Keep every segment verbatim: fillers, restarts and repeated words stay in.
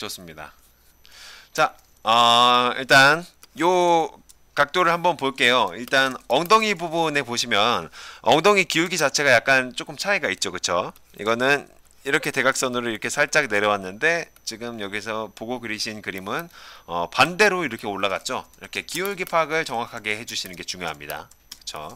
좋습니다. 자, 어, 일단 요 각도를 한번 볼게요. 일단 엉덩이 부분에 보시면 엉덩이 기울기 자체가 약간 조금 차이가 있죠, 그쵸? 이거는 이렇게 대각선으로 이렇게 살짝 내려왔는데 지금 여기서 보고 그리신 그림은 어, 반대로 이렇게 올라갔죠. 이렇게 기울기 파악을 정확하게 해주시는 게 중요합니다. 그쵸?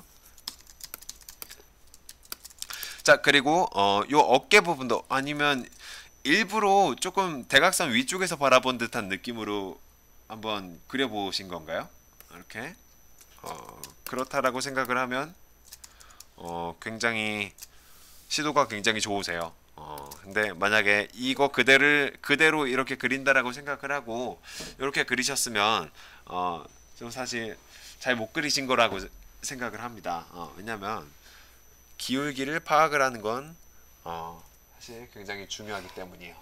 자, 그리고 어, 요 어깨 부분도 아니면 일부러 조금 대각선 위쪽에서 바라본 듯한 느낌으로 한번 그려보신 건가요? 이렇게 어, 그렇다라고 생각을 하면 어, 굉장히 시도가 굉장히 좋으세요. 어, 근데 만약에 이거 그대를 그대로 이렇게 그린다라고 생각을 하고 이렇게 그리셨으면 어, 좀 사실 잘 못 그리신 거라고 생각을 합니다. 어, 왜냐면 기울기를 파악을 하는 건 어, 사실 굉장히 중요하기 때문이에요.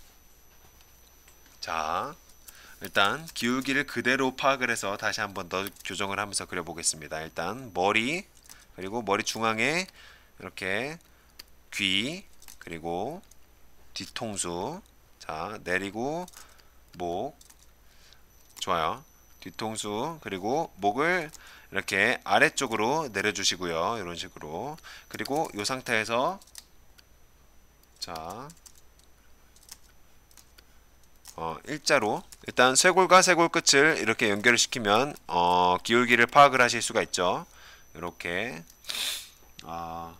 자, 일단 기울기를 그대로 파악을 해서 다시 한번 더 교정을 하면서 그려보겠습니다. 일단 머리, 그리고 머리 중앙에 이렇게 귀, 그리고 뒤통수, 자 내리고 목, 좋아요. 뒤통수, 그리고 목을 이렇게 아래쪽으로 내려주시고요. 이런 식으로. 그리고 이 상태에서 자 어, 일자로 일단 쇄골과 쇄골 끝을 이렇게 연결을 시키면 어, 기울기를 파악을 하실 수가 있죠. 이렇게 어,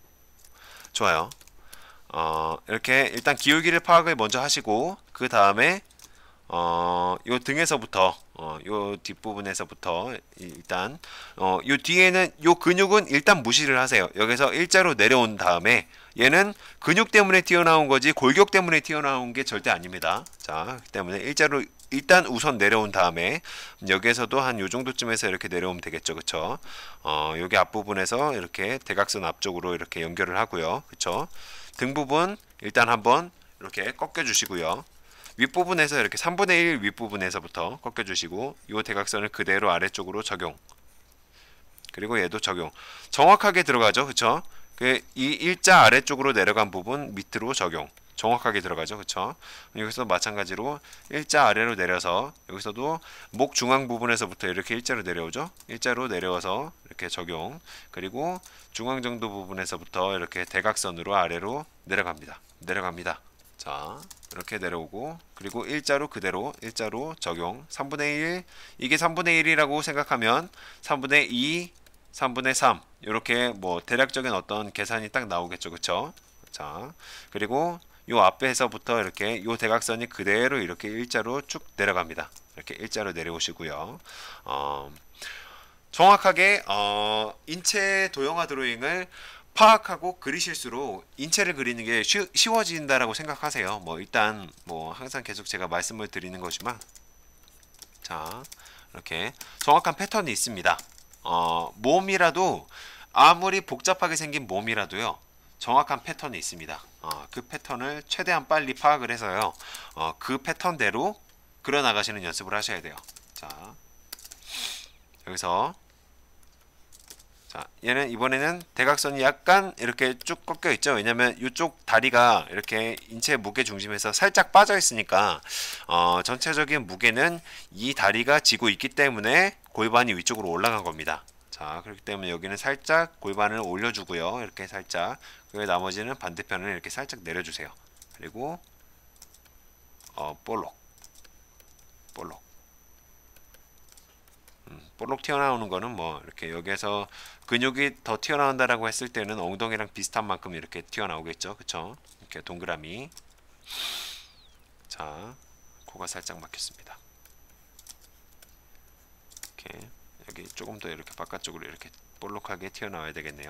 좋아요. 어, 이렇게 일단 기울기를 파악을 먼저 하시고 그 다음에 어, 요 등에서부터 어, 요 뒷부분에서부터 일단 어, 요 뒤에는 요 근육은 일단 무시를 하세요. 여기서 일자로 내려온 다음에 얘는 근육 때문에 튀어나온 거지 골격 때문에 튀어나온 게 절대 아닙니다. 자, 그렇기 때문에 일자로 일단 우선 내려온 다음에 여기에서도 한 요 정도쯤에서 이렇게 내려오면 되겠죠. 그쵸? 어, 여기 앞부분에서 이렇게 대각선 앞쪽으로 이렇게 연결을 하고요. 그쵸? 등 부분 일단 한번 이렇게 꺾여 주시고요. 윗부분에서 이렇게 삼분의 일 윗부분에서부터 꺾여주시고 이 대각선을 그대로 아래쪽으로 적용, 그리고 얘도 적용. 정확하게 들어가죠. 그쵸? 그 이 일자 아래쪽으로 내려간 부분 밑으로 적용. 정확하게 들어가죠. 그쵸? 여기서 마찬가지로 일자 아래로 내려서 여기서도 목 중앙 부분에서부터 이렇게 일자로 내려오죠. 일자로 내려와서 이렇게 적용, 그리고 중앙 정도 부분에서부터 이렇게 대각선으로 아래로 내려갑니다. 내려갑니다. 자, 이렇게 내려오고, 그리고 일자로 그대로 일자로 적용. 삼분의 일, 이게 삼분의 일이라고 생각하면 삼분의 이, 삼분의 삼 이렇게 뭐 대략적인 어떤 계산이 딱 나오겠죠. 그쵸? 자, 그리고 요 앞에서부터 이렇게 요 대각선이 그대로 이렇게 일자로 쭉 내려갑니다. 이렇게 일자로 내려오시고요. 어, 정확하게 어, 인체 도형화 드로잉을 파악하고 그리실수록 인체를 그리는 게 쉬, 쉬워진다라고 생각하세요. 뭐 일단 뭐 항상 계속 제가 말씀을 드리는 거지만, 자 이렇게 정확한 패턴이 있습니다. 어, 몸이라도 아무리 복잡하게 생긴 몸이라도요 정확한 패턴이 있습니다. 어, 그 패턴을 최대한 빨리 파악을 해서요 어, 그 패턴대로 그려 나가시는 연습을 하셔야 돼요. 자, 여기서 자, 얘는 이번에는 대각선이 약간 이렇게 쭉 꺾여 있죠. 왜냐면 이쪽 다리가 이렇게 인체 무게 중심에서 살짝 빠져 있으니까 어, 전체적인 무게는 이 다리가 지고 있기 때문에 골반이 위쪽으로 올라간 겁니다. 자, 그렇기 때문에 여기는 살짝 골반을 올려주고요. 이렇게 살짝. 그리고 나머지는 반대편을 이렇게 살짝 내려주세요. 그리고 어, 볼록, 볼록. 볼록 튀어나오는 거는 뭐 이렇게 여기에서 근육이 더 튀어나온다라고 했을 때는 엉덩이랑 비슷한 만큼 이렇게 튀어나오겠죠. 그쵸? 이렇게 동그라미. 자, 코가 살짝 막혔습니다. 이렇게 여기 조금 더 이렇게 바깥쪽으로 이렇게 볼록하게 튀어나와야 되겠네요.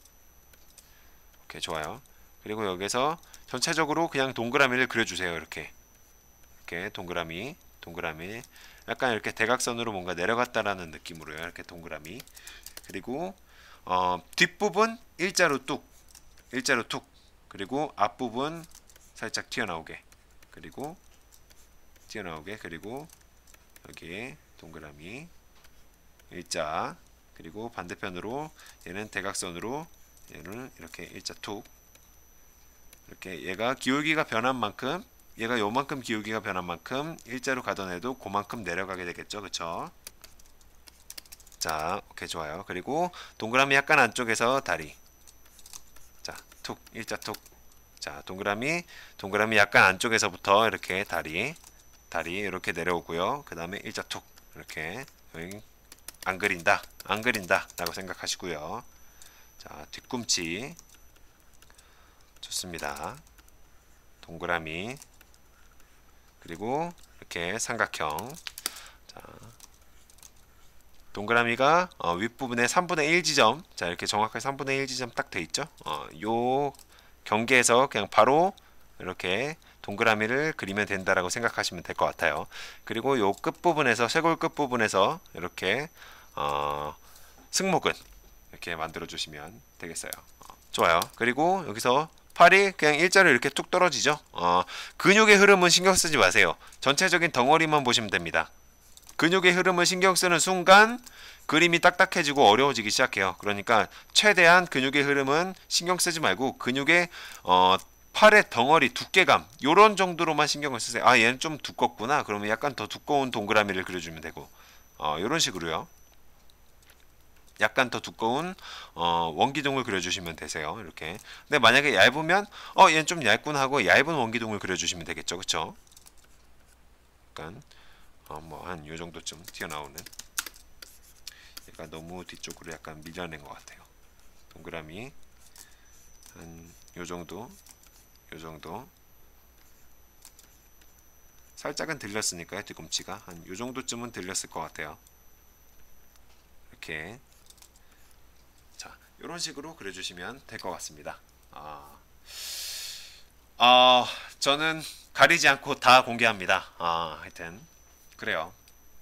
오케이, 좋아요. 그리고 여기서 전체적으로 그냥 동그라미를 그려주세요. 이렇게 이렇게 동그라미, 동그라미. 약간 이렇게 대각선으로 뭔가 내려갔다라는 느낌으로요. 이렇게 동그라미. 그리고 어, 뒷부분 일자로 뚝, 일자로 툭. 그리고 앞부분 살짝 튀어나오게. 그리고 튀어나오게. 그리고 여기에 동그라미, 일자. 그리고 반대편으로 얘는 대각선으로 얘는 이렇게 일자 툭. 이렇게 얘가 기울기가 변한 만큼 얘가 요만큼 기울기가 변한 만큼 일자로 가던 애도 그만큼 내려가게 되겠죠. 그쵸? 자, 오케이, 좋아요. 그리고 동그라미 약간 안쪽에서 다리. 자, 툭, 일자 툭. 자, 동그라미, 동그라미 약간 안쪽에서부터 이렇게 다리, 다리 이렇게 내려오고요. 그 다음에 일자 툭. 이렇게 안 그린다, 안 그린다 라고 생각하시고요. 자, 뒤꿈치. 좋습니다. 동그라미. 그리고 이렇게 삼각형. 자, 동그라미가 어, 윗부분에 삼분의 일 지점, 자 이렇게 정확하게 삼분의 일 지점 딱 돼 있죠. 어, 요 경계에서 그냥 바로 이렇게 동그라미를 그리면 된다라고 생각하시면 될 것 같아요. 그리고 요 끝부분에서, 쇄골 끝부분에서 이렇게 어, 승모근 이렇게 만들어 주시면 되겠어요. 어, 좋아요. 그리고 여기서 팔이 그냥 일자로 이렇게 툭 떨어지죠. 어, 근육의 흐름은 신경 쓰지 마세요. 전체적인 덩어리만 보시면 됩니다. 근육의 흐름을 신경 쓰는 순간 그림이 딱딱해지고 어려워지기 시작해요. 그러니까 최대한 근육의 흐름은 신경 쓰지 말고 근육의 어, 팔의 덩어리 두께감 요런 정도로만 신경을 쓰세요. 아, 얘는 좀 두껍구나. 그러면 약간 더 두꺼운 동그라미를 그려주면 되고 어, 요런 식으로요. 약간 더 두꺼운 어, 원기둥을 그려주시면 되세요. 이렇게. 근데 만약에 얇으면 어 얘는 좀 얇구나 하고 얇은 원기둥을 그려주시면 되겠죠. 그쵸? 약간 어, 뭐 한 요 정도쯤 튀어나오는. 얘가 너무 뒤쪽으로 약간 밀려낸 것 같아요. 동그라미 한 요 정도, 요 정도. 살짝은 들렸으니까요. 뒤꿈치가 한 요 정도쯤은 들렸을 것 같아요. 이렇게. 자, 이런 식으로 그려주시면 될 것 같습니다. 아, 어, 저는 가리지 않고 다 공개합니다. 아, 하여튼 그래요.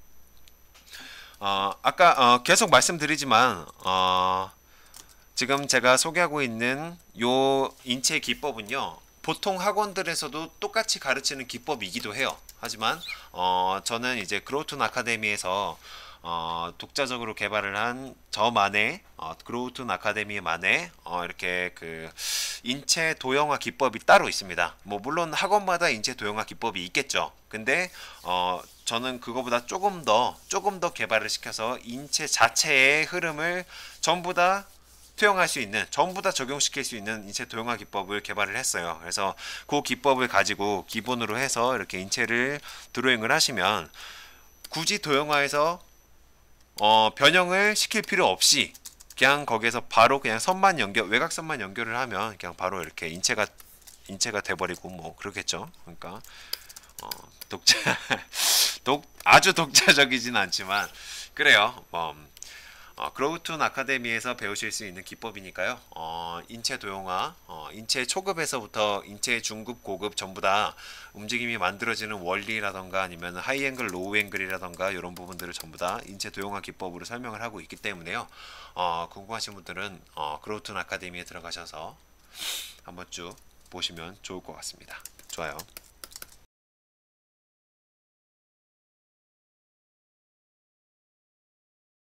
어, 아까 어, 계속 말씀드리지만 어, 지금 제가 소개하고 있는 요 인체 기법은요, 보통 학원들에서도 똑같이 가르치는 기법이기도 해요. 하지만 어, 저는 이제 그로우툰 아카데미에서 어, 독자적으로 개발을 한 저만의 어, 그로우툰 아카데미만의 어, 이렇게 그 인체 도형화 기법이 따로 있습니다. 뭐 물론 학원마다 인체 도형화 기법이 있겠죠. 근데 어, 저는 그거보다 조금 더 조금 더 개발을 시켜서 인체 자체의 흐름을 전부 다 투영할 수 있는, 전부 다 적용시킬 수 있는 인체 도형화 기법을 개발을 했어요. 그래서 그 기법을 가지고 기본으로 해서 이렇게 인체를 드로잉을 하시면 굳이 도형화해서 어, 변형을 시킬 필요 없이 그냥 거기에서 바로 그냥 선만 연결, 외곽선만 연결을 하면 그냥 바로 이렇게 인체가 인체가 돼버리고 뭐 그렇겠죠. 그러니까 어, 독자 독 아주 독자적이진 않지만 그래요. 뭐 어, 그로우툰 아카데미에서 배우실 수 있는 기법이니까요. 어, 인체 도형화, 어, 인체 초급에서부터 인체 중급, 고급 전부 다 움직임이 만들어지는 원리라던가 아니면 하이앵글, 로우앵글이라던가 이런 부분들을 전부 다 인체 도형화 기법으로 설명을 하고 있기 때문에요. 어, 궁금하신 분들은 어, 그로우툰 아카데미에 들어가셔서 한번 쭉 보시면 좋을 것 같습니다. 좋아요.